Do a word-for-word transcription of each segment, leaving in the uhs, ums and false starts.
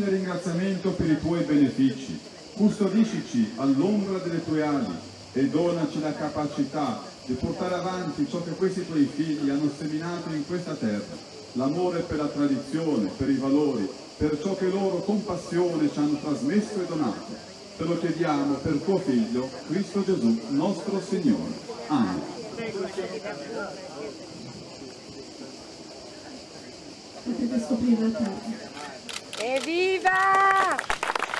solenne ringraziamento per i tuoi benefici. Custodiscici all'ombra delle tue ali e donaci la capacità di portare avanti ciò che questi tuoi figli hanno seminato in questa terra, l'amore per la tradizione, per i valori, per ciò che loro con passione ci hanno trasmesso e donato. Te lo chiediamo per tuo Figlio, Cristo Gesù, nostro Signore. Amen. Potete scoprire la terra. Evviva!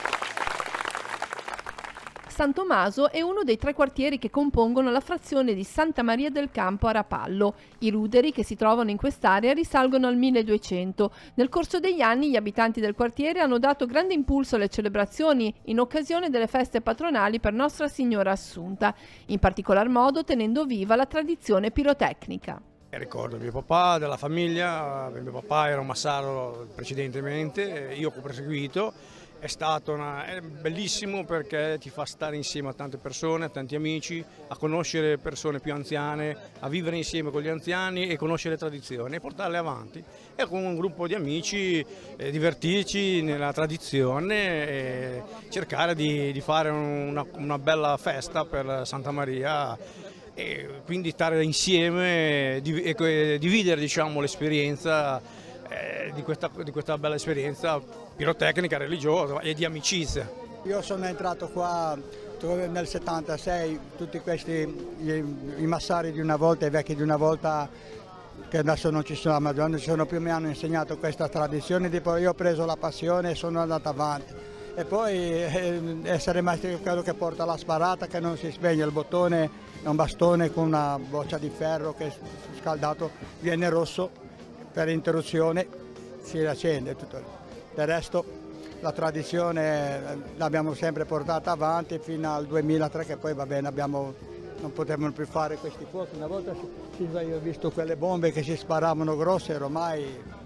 San Tommaso è uno dei tre quartieri che compongono la frazione di Santa Maria del Campo a Rapallo. I ruderi che si trovano in quest'area risalgono al milleduecento. Nel corso degli anni gli abitanti del quartiere hanno dato grande impulso alle celebrazioni in occasione delle feste patronali per Nostra Signora Assunta, in particolar modo tenendo viva la tradizione pirotecnica. Ricordo mio papà, della famiglia, mio papà era un massaro precedentemente, io ho proseguito. È stato una, è bellissimo perché ti fa stare insieme a tante persone, a tanti amici, a conoscere persone più anziane, a vivere insieme con gli anziani e conoscere tradizioni e portarle avanti. E con un gruppo di amici eh, divertirci nella tradizione e cercare di, di fare una, una bella festa per Santa Maria e quindi stare insieme e dividere, diciamo, l'esperienza Eh, di, questa, di questa bella esperienza pirotecnica, religiosa e di amicizia. Io sono entrato qua nel settantasei, tutti questi i, i massari di una volta, i vecchi di una volta che adesso non ci sono, ma non ci sono più, mi hanno insegnato questa tradizione, tipo io ho preso la passione e sono andato avanti. E poi eh, essere maestro quello che porta la sparata, che non si spegne, il bottone è un bastone con una boccia di ferro che scaldato viene rosso. Per interruzione si accende tutto. Del resto la tradizione l'abbiamo sempre portata avanti fino al duemilatré, che poi va bene, abbiamo, non potevamo più fare questi fuochi. Una volta si, io ho visto quelle bombe che si sparavano grosse, ormai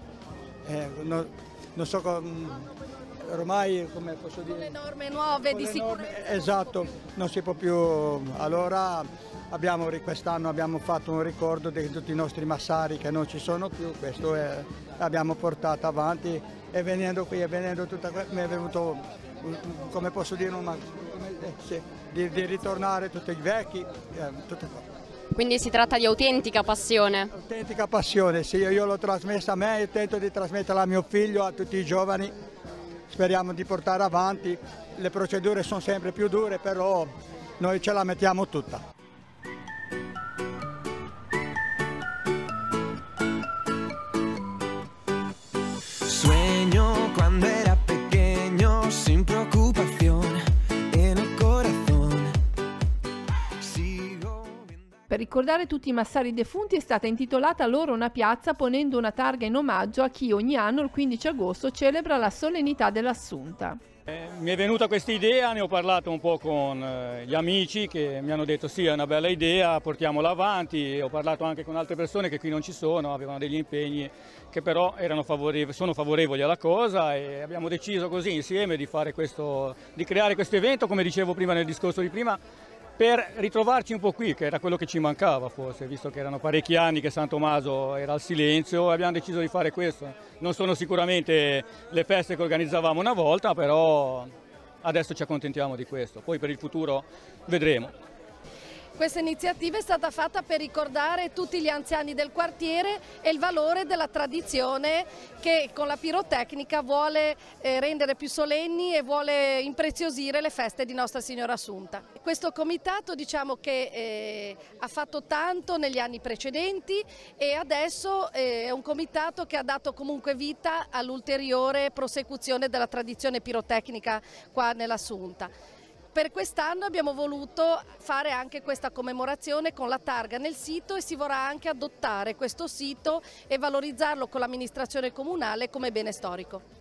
eh, non, non so come, ormai come posso dire. Le norme nuove di sicurezza. Esatto, non si può più. Allora abbiamo, quest'anno abbiamo fatto un ricordo di tutti i nostri massari che non ci sono più, questo è, l'abbiamo portato avanti e venendo qui e venendo tutta mi è venuto, come posso dire, una, eh, sì, di, di ritornare tutti i vecchi. Eh, tutto qua. Quindi si tratta di autentica passione? Autentica passione, sì, io l'ho trasmessa a me e tento di trasmetterla a mio figlio, a tutti i giovani. Speriamo di portare avanti, le procedure sono sempre più dure, però noi ce la mettiamo tutta. Sueño cuando era pequeño sin preocupación en el corazón. Sigo... Per ricordare tutti i massari defunti è stata intitolata loro una piazza ponendo una targa in omaggio a chi ogni anno il quindici agosto celebra la solennità dell'Assunta. Eh, mi è venuta questa idea, ne ho parlato un po' con eh, gli amici che mi hanno detto sì, è una bella idea, portiamola avanti. Ho parlato anche con altre persone che qui non ci sono, avevano degli impegni che però erano favorevoli, sono favorevoli alla cosa e abbiamo deciso così insieme di, fare questo, di creare questo evento, come dicevo prima nel discorso di prima, per ritrovarci un po' qui, che era quello che ci mancava forse, visto che erano parecchi anni che San Tommaso era al silenzio, abbiamo deciso di fare questo. Non sono sicuramente le feste che organizzavamo una volta, però adesso ci accontentiamo di questo, poi per il futuro vedremo. Questa iniziativa è stata fatta per ricordare tutti gli anziani del quartiere e il valore della tradizione che con la pirotecnica vuole eh, rendere più solenni e vuole impreziosire le feste di Nostra Signora Assunta. Questo comitato, diciamo che eh, ha fatto tanto negli anni precedenti e adesso eh, è un comitato che ha dato comunque vita all'ulteriore prosecuzione della tradizione pirotecnica qua nell'Assunta. Per quest'anno abbiamo voluto fare anche questa commemorazione con la targa nel sito e si vorrà anche adottare questo sito e valorizzarlo con l'amministrazione comunale come bene storico.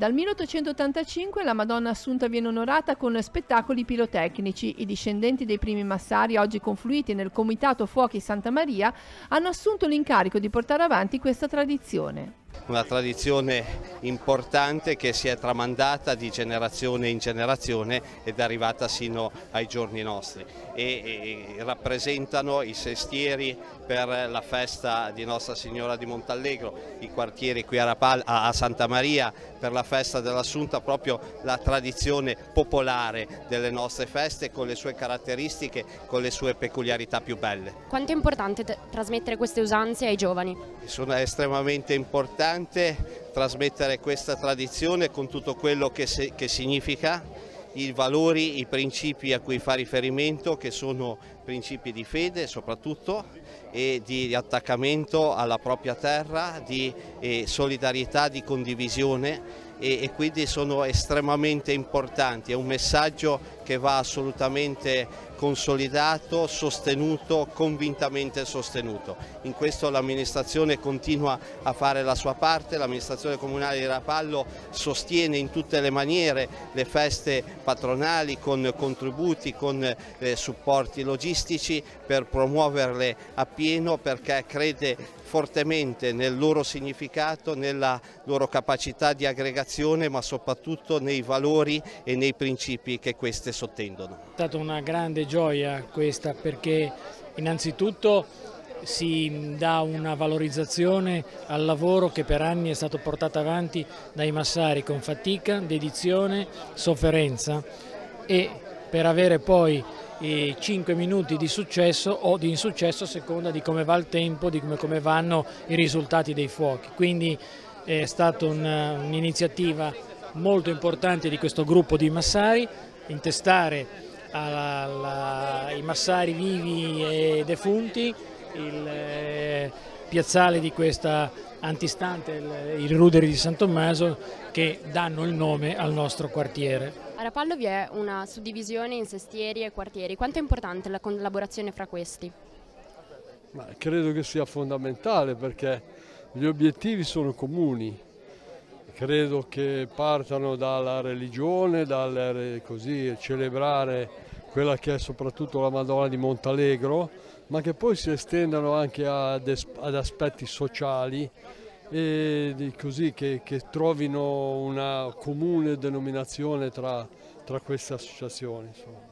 Dal milleottocentottantacinque la Madonna Assunta viene onorata con spettacoli pirotecnici. I discendenti dei primi massari, oggi confluiti nel Comitato Fuochi Santa Maria, hanno assunto l'incarico di portare avanti questa tradizione. Una tradizione importante che si è tramandata di generazione in generazione ed è arrivata sino ai giorni nostri e, e rappresentano i sestieri per la festa di Nostra Signora di Montallegro, i quartieri qui a, Rapallo, a Santa Maria per la festa dell'Assunta, proprio la tradizione popolare delle nostre feste con le sue caratteristiche, con le sue peculiarità più belle. Quanto è importante trasmettere queste usanze ai giovani? Sono estremamente importante trasmettere questa tradizione con tutto quello che, se, che significa, i valori, i principi a cui fa riferimento, che sono principi di fede soprattutto e di attaccamento alla propria terra, di eh, solidarietà, di condivisione e, e quindi sono estremamente importanti. È un messaggio che va assolutamente consolidato, sostenuto, convintamente sostenuto. In questo l'amministrazione continua a fare la sua parte, l'amministrazione comunale di Rapallo sostiene in tutte le maniere le feste patronali con contributi, con eh, supporti logistici per promuoverle appieno, perché crede fortemente nel loro significato, nella loro capacità di aggregazione, ma soprattutto nei valori e nei principi che queste sottendono. È stata una grande gioia questa, perché innanzitutto si dà una valorizzazione al lavoro che per anni è stato portato avanti dai massari con fatica, dedizione, sofferenza, e per avere poi i cinque minuti di successo o di insuccesso a seconda di come va il tempo, di come, come vanno i risultati dei fuochi. Quindi è stata un'iniziativa molto importante di questo gruppo di massari, intestare alla, alla, ai massari vivi e defunti il eh, piazzale di questa antistante, il, il Ruderi di San Tommaso, che danno il nome al nostro quartiere. A Rapallo vi è una suddivisione in sestieri e quartieri. Quanto è importante la collaborazione fra questi? Ma credo che sia fondamentale, perché gli obiettivi sono comuni. Credo che partano dalla religione, dal così, celebrare quella che è soprattutto la Madonna di Montallegro, ma che poi si estendano anche ad, ad aspetti sociali e così che, che trovino una comune denominazione tra, tra queste associazioni. Insomma.